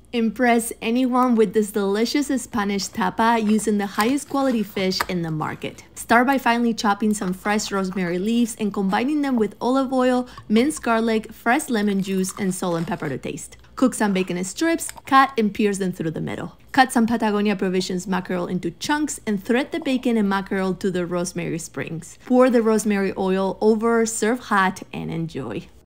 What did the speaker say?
Impress anyone with this delicious Spanish tapa using the highest quality fish in the market. Start by finely chopping some fresh rosemary leaves and combining them with olive oil, minced garlic, fresh lemon juice, and salt and pepper to taste. Cook some bacon in strips, cut and pierce them through the middle. Cut some Patagonia Provisions mackerel into chunks and thread the bacon and mackerel to the rosemary springs. Pour the rosemary oil over, serve hot, and enjoy.